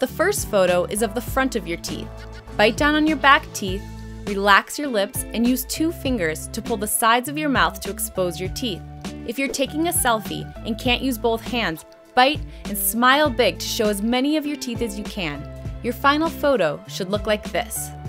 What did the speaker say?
The first photo is of the front of your teeth. Bite down on your back teeth, relax your lips, and use 2 fingers to pull the sides of your mouth to expose your teeth. If you're taking a selfie and can't use both hands, bite and smile big to show as many of your teeth as you can. Your final photo should look like this.